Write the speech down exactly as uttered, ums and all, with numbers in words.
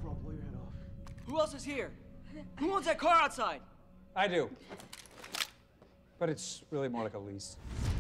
bro. Blow your head off. Who else is here? Who owns that car outside? I do. But it's really more like a lease.